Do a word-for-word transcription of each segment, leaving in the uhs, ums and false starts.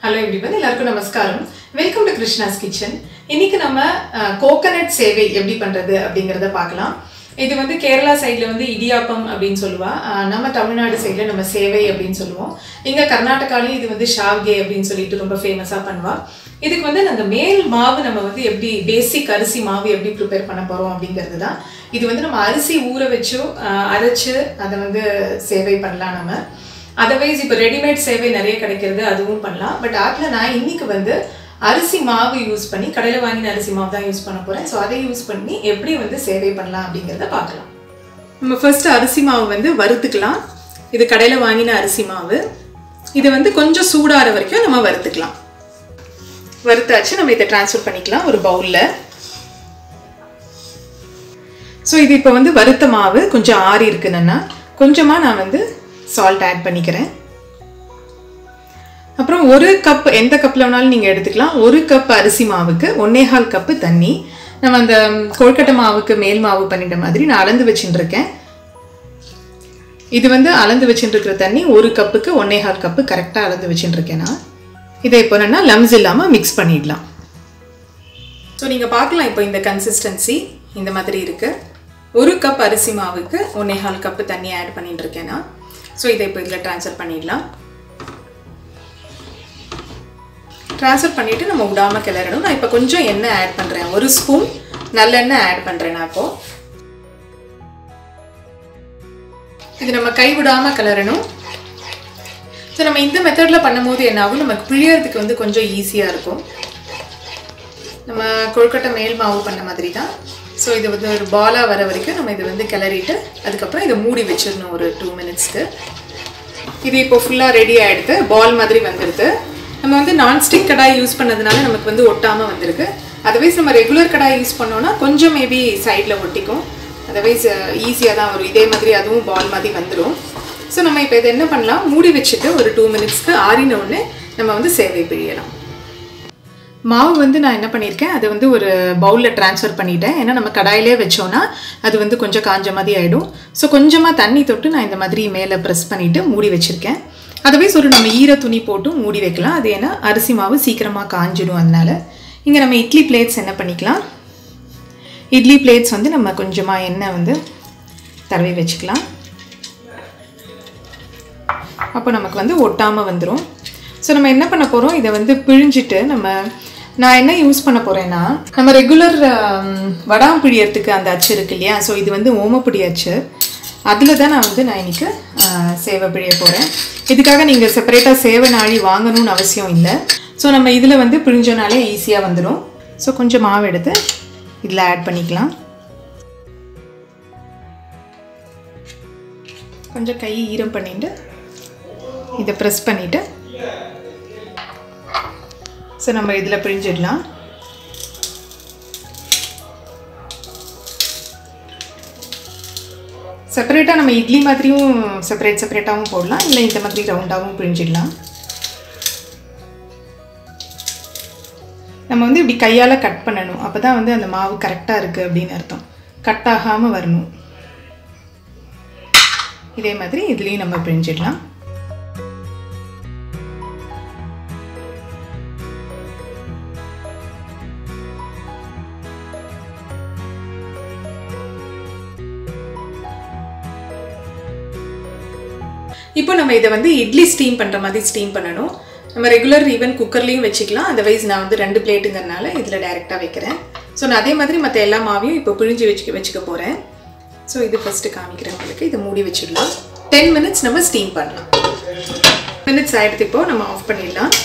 Hello everyone, எல்லாருக்கும் நமஸ்காரம். Welcome to Krishna's Kitchen. இன்னைக்கு நம்ம கோகனட் சேவை எப்படி பண்றது அப்படிங்கறத பார்க்கலாம். இது வந்து கேரளா சைடுல வந்து இடியாப்பம் அப்படினு சொல்லுவா. நம்ம தமிழ்நாடு சைடுல நம்ம சேவை அப்படினு சொல்லுவோம். இங்க கர்நாடகாலயும் இது வந்து ஷாவ்கே அப்படினு சொல்லிட்டு ரொம்ப ஃபேமஸா பண்ணுவா. இதுக்கு வந்து அந்த மேல் மாவு நம்ம வந்து எப்படி பேசிக் அரிசி மாவு எப்படி ப்ரிப்பேர் பண்ண போறோம் அப்படிங்கிறது தான். இது வந்து நம்ம அரிசி ஊற வச்சு அரைச்சு அதை வந்து சேவை பண்ணலாம் நம்ம. Otherwise, இப்போ ரெடிமேட் சேவை நிறைய கிடைக்கிறது அதுவும் பண்ணலாம். பட் அதுல நான் இன்னைக்கு வந்து அரிசி மாவு யூஸ் பண்ணி கடையில் வாங்கின அரிசி மாவு தான் யூஸ் பண்ண போறேன். ஸோ அதை யூஸ் பண்ணி எப்படி வந்து சேவை பண்ணலாம் அப்படிங்கிறத பார்க்கலாம். நம்ம ஃபர்ஸ்ட் அரிசி மாவு வந்து வறுத்துக்கலாம். இது கடையில் வாங்கின அரிசி மாவு. இது வந்து கொஞ்சம் சூடாகிற வரைக்கும் நம்ம வறுத்துக்கலாம். வறுத்தாச்சு நம்ம இதை டிரான்ஸ்ஃபர் பண்ணிக்கலாம் ஒரு பவுல்ல. ஸோ இது இப்போ வந்து வறுத்த மாவு கொஞ்சம் ஆறி இருக்குன்னா கொஞ்சமா நான் வந்து சால்ட் ஆட் பண்ணிக்கிறேன். அப்புறம் ஒரு கப் எந்த கப்ல வேணாலும் நீங்க எடுத்துக்கலாம். ஒரு கப் அரிசி மாவுக்கு ஒன்னேகால் கப் தண்ணி. நம்ம அந்த கொழுக்கட்டை மாவுக்கு மேல் மாவு பண்ணிட்ட மாதிரி நான் அளந்து வச்சுட்டு இருக்கேன். இது வந்து அளந்து வச்சுட்டு இருக்கிற தண்ணி ஒரு கப்புக்கு ஒன்னேகால் கப்பு கரெக்டா அளந்து வச்சுட்டு இருக்கேன் நான். இதை இப்போ என்னன்னா லம்ஸ் இல்லாம மிக்ஸ் பண்ணிடலாம். ஸோ நீங்க பார்க்கலாம் இப்போ இந்த கன்சிஸ்டன்சி இந்த மாதிரி இருக்கு. ஒரு கப் அரிசி மாவுக்கு ஒன்னேகால் கப்பு தண்ணி ஆட் பண்ணிட்டு இருக்கேன் நான். ஸோ இதை இப்போ இதில் ட்ரான்ஸ்ஃபர் பண்ணிடலாம். ட்ரான்ஸ்ஃபர் பண்ணிவிட்டு நம்ம விடாமல் கிளறணும். நான் இப்போ கொஞ்சம் எண்ணெய் ஆட் பண்ணுறேன். ஒரு ஸ்பூன் நல்லெண்ணெய் ஆட் பண்ணுறேன் நான் இப்போ. இது நம்ம கை விடாமல் கிளறணும். ஸோ நம்ம இந்த மெத்தடில் பண்ணும்போது என்ன ஆகும், நமக்கு பிழியறதுக்கு வந்து கொஞ்சம் ஈஸியாக இருக்கும். நம்ம கொழுக்கட்டை மேல் மாவு பண்ண மாதிரி தான். ஸோ இது வந்து ஒரு பாலாக வர வரைக்கும் நம்ம இதை வந்து கிளறிட்டு அதுக்கப்புறம் இதை மூடி வச்சிடணும் ஒரு டூ மினிட்ஸ்க்கு. இது இப்போ ஃபுல்லாக ரெடி ஆகிடுது. பால் மாதிரி வந்துடுது. நம்ம வந்து நான்ஸ்டிக் கடாய் யூஸ் பண்ணதுனால நமக்கு வந்து ஒட்டாமல் வந்திருக்கு. அதர்வைஸ் நம்ம ரெகுலர் கடாய் யூஸ் பண்ணோன்னா கொஞ்சம் மேபி சைடில் ஒட்டிக்கும். அதர்வைஸ் ஈஸியாக தான் வரும். இதே மாதிரி அதுவும் பால் மாதிரி வந்துடும். ஸோ நம்ம இப்போ இதை என்ன பண்ணலாம், மூடி வச்சுட்டு ஒரு டூ மினிட்ஸ்க்கு ஆறின உடனே நம்ம வந்து சேவை பிழியலாம். மாவு வந்து நான் என்ன பண்ணியிருக்கேன், அதை வந்து ஒரு பவுலில் ட்ரான்ஸ்ஃபர் பண்ணிட்டேன். ஏன்னா நம்ம கடாயிலே வச்சோன்னா அது வந்து கொஞ்சம் காஞ்ச மாதிரி ஆகிடும். ஸோ கொஞ்சமாக தண்ணி தொட்டு நான் இந்த மாதிரி மேலே ப்ரெஸ் பண்ணிவிட்டு மூடி வச்சுருக்கேன். அதர்வைஸ் ஒரு நம்ம ஈர துணி போட்டு மூடி வைக்கலாம். அது ஏன்னா அரிசி மாவு சீக்கிரமாக காஞ்சிடும். அதனால இங்கே நம்ம இட்லி பிளேட்ஸ் என்ன பண்ணிக்கலாம், இட்லி பிளேட்ஸ் வந்து நம்ம கொஞ்சமாக எண்ணெய் வந்து தடவி வச்சுக்கலாம். அப்போ நமக்கு வந்து ஒட்டாமல் வந்துடும். ஸோ நம்ம என்ன பண்ண போகிறோம், இதை வந்து பிழிஞ்சிட்டு நம்ம நான் என்ன யூஸ் பண்ண போகிறேன்னா, நம்ம ரெகுலர் வடாம் பிழியறதுக்கு அந்த அச்சு இருக்கு இல்லையா, ஸோ இது வந்து ஓமப்பிடி அச்சு. அதில் தான் நான் வந்து நான் இன்றைக்கி சேவை பிழிய போகிறேன். இதுக்காக நீங்கள் செப்பரேட்டாக சேவை நாழி வாங்கணும்னு அவசியம் இல்லை. ஸோ நம்ம இதில் வந்து பிழிஞ்சோனாலே ஈஸியாக வந்துடும். ஸோ கொஞ்சம் மாவு எடுத்து இதில் ஆட் பண்ணிக்கலாம். கொஞ்சம் கை ஈரம் பண்ணிட்டு இதை ப்ரெஸ் பண்ணிவிட்டு ஸோ நம்ம இதில் பிழிஞ்சிடலாம். செப்பரேட்டாக நம்ம இட்லி மாதிரியும் செப்பரேட் செப்பரேட்டாகவும் போடலாம், இல்லை இந்த மாதிரி ரவுண்டாகவும் பிழிஞ்சிடலாம். நம்ம வந்து இப்படி கையால் கட் பண்ணணும். அப்போ தான் வந்து அந்த மாவு கரெக்டாக இருக்குது அப்படின்னு அர்த்தம். கட் ஆகாமல் வரணும். இதே மாதிரி இதுலேயும் நம்ம பிழிஞ்சிடலாம். இப்போ நம்ம இதை வந்து இட்லி ஸ்டீம் பண்ணுற மாதிரி ஸ்டீம் பண்ணணும். நம்ம ரெகுலர் ஈவன் குக்கர்லேயும் வச்சுக்கலாம். அதர்வைஸ் நான் வந்து ரெண்டு பிளேட்டுங்கிறனால இதில் டைரெக்டாக வைக்கிறேன். ஸோ நான் அதே மாதிரி மற்ற எல்லா மாவையும் இப்போ பிழிஞ்சு வச்சுக்க வச்சுக்க போகிறேன். ஸோ இது ஃபஸ்ட்டு காமிக்கிறேன் உங்களுக்கு. இதை மூடி வச்சிடலாம். டென் மினிட்ஸ் நம்ம ஸ்டீம் பண்ணலாம். மினிட்ஸ் ஆகிடுது. இப்போ நம்ம ஆஃப் பண்ணிடலாம்.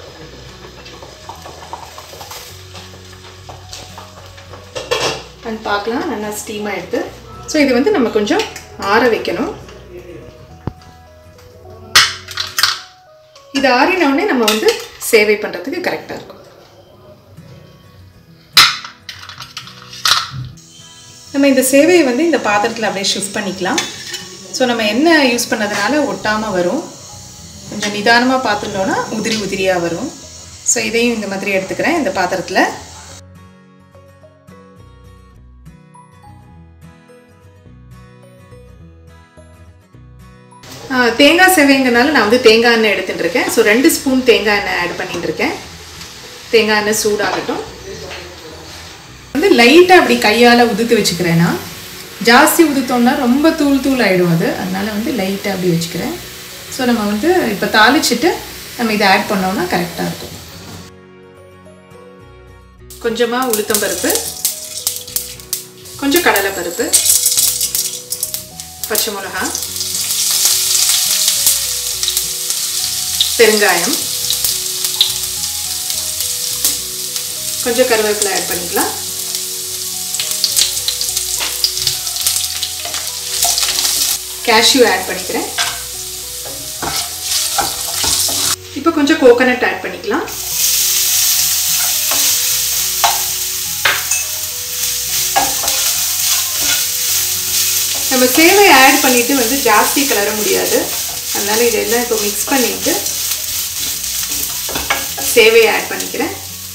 அண்ட் பார்க்கலாம் நல்லா ஸ்டீம் ஆகிடுது. ஸோ இது வந்து நம்ம கொஞ்சம் ஆற வைக்கணும். இது ஆறினவுடனே நம்ம வந்து சேவை பண்ணுறதுக்கு கரெக்டாக இருக்கும். நம்ம இந்த சேவையை வந்து இந்த பாத்திரத்தில் அப்படியே ஷிஃப்ட் பண்ணிக்கலாம். ஸோ நம்ம எண்ணெய் யூஸ் பண்ணதுனால ஒட்டாமல் வரும். கொஞ்சம் நிதானமாக பார்த்துட்டோன்னா உதிரி உதிரியாக வரும். ஸோ இதையும் இந்த மாதிரி எடுத்துக்கிறேன் இந்த பாத்திரத்தில். தேங்காய் சேவைங்கிறனால நான் வந்து தேங்காய் எண்ணெய் எடுத்துகிட்டு இருக்கேன். ஸோ ரெண்டு ஸ்பூன் தேங்காய் எண்ணெய் ஆட் பண்ணிட்டு இருக்கேன். தேங்காய் எண்ணெய் சூடாகட்டும். வந்து லைட்டாக அப்படி கையால் உதுத்து வச்சுக்கிறேன்னா, ஜாஸ்தி உதுத்தோம்னா ரொம்ப தூள் தூள் ஆகிடும் அது. அதனால் வந்து லைட்டாக அப்படி வச்சுக்கிறேன். ஸோ நம்ம வந்து இப்போ தாளிச்சிட்டு நம்ம இதை ஆட் பண்ணோம்னா கரெக்டாக இருக்கும். கொஞ்சமாக உளுத்தம் பருப்பு, கொஞ்சம் கடலை பருப்பு, பச்சை மிளகா, பெருங்காயம், கொஞ்சம் கருவேப்பிலை ஆட் பண்ணிக்கலாம். கேஷ்யூ ஆட் பண்ணிக்கிறேன். இப்போ கொஞ்சம் கோகனட் ஆட் பண்ணிக்கலாம். நம்ம சேவை ஆட் பண்ணிட்டு வந்து ஜாஸ்தி கலர முடியாது. அதனால இதெல்லாம் இப்போ மிக்ஸ் பண்ணிட்டு சேவை ஆட் பண்ணிக்கிறேன்.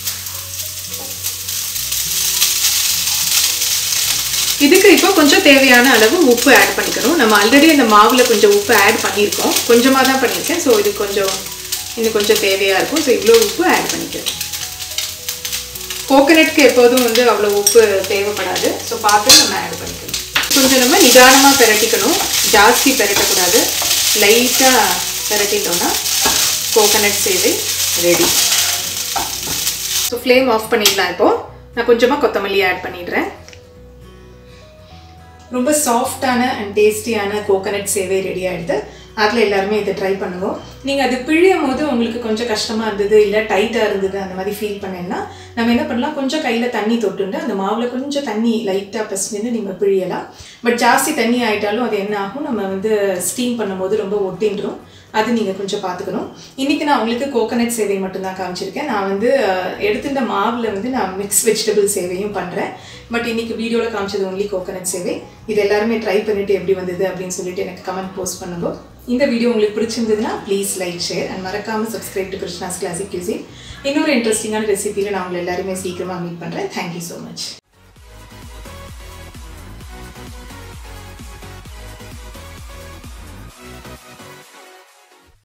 இதுக்கு இப்போ கொஞ்சம் தேவையான அளவு உப்பு ஆட் பண்ணிக்கணும். நம்ம ஆல்ரெடி அந்த மாவில் கொஞ்சம் உப்பு ஆட் பண்ணியிருக்கோம். கொஞ்சமாக தான் பண்ணியிருக்கேன். ஸோ இது கொஞ்சம் இன்னும் கொஞ்சம் தேவையாக இருக்கும். ஸோ இவ்வளோ உப்பு ஆட் பண்ணிக்கிறேன். கோகனட்க்கு எப்போதும் வந்து அவ்வளோ உப்பு தேவைப்படாது. ஸோ பார்த்து நம்ம ஆட் பண்ணிக்கணும். கொஞ்சம் நம்ம நிதானமாக பெரட்டிக்கணும். ஜாஸ்தி பெரட்டக்கூடாது. லைட்டாக பெரட்டிட்டோம்னா coconut sevai ready. So flame off பண்ணிடலாம். இப்போது நான் கொஞ்சமாக கொத்தமல்லி ஆட் பண்ணிடுறேன். ரொம்ப சாஃப்டான அண்ட் டேஸ்டியான கோகனட் சேவை ரெடி ஆகிடுது. அதில் எல்லாருமே இதை ட்ரை பண்ணுவோம். நீங்கள் அது பிழியும் போது உங்களுக்கு கொஞ்சம் கஷ்டமாக இருந்தது, இல்லை டைட்டாக இருந்தது, அந்த மாதிரி ஃபீல் பண்ணேன்னா நம்ம என்ன பண்ணலாம், கொஞ்சம் கையில் தண்ணி தொட்டுண்டு அந்த மாவில் கொஞ்சம் தண்ணி லைட்டாக பசிஞ்சு நீங்கள் பிழியலாம். பட் ஜாஸ்தி தண்ணி ஆகிட்டாலும் அது என்ன ஆகும், நம்ம வந்து ஸ்டீம் பண்ணும்போது ரொம்ப ஒட்டின்றும். அது நீங்கள் கொஞ்சம் பார்த்துக்கணும். இன்றைக்கி நான் உங்களுக்கு கோகனட் சேவை மட்டும்தான் காமிச்சிருக்கேன். நான் வந்து எடுத்துட்ட மாவில் வந்து நான் மிக்ஸ் வெஜிடபிள் சேவையும் பண்ணுறேன். பட் இன்றைக்கி வீடியோவில் காமிச்சது ஒன்லி கோகனட் சேவை. இது எல்லாருமே ட்ரை பண்ணிவிட்டு எப்படி வந்தது அப்படின்னு சொல்லிட்டு எனக்கு கமெண்ட் போஸ்ட் பண்ணுங்க. இந்த வீடியோ உங்களுக்கு பிடிச்சிருந்ததுன்னா ப்ளீஸ் லைக், ஷேர் அண்ட் மறக்காமல் subscribe to Krishna's classic cuisine. இன்னொரு இன்ட்ரெஸ்டிங்கான ரெசிபியில் நான் உங்களை எல்லாருமே சீக்கிரமாக மீட் பண்ணுறேன். Thank you so much.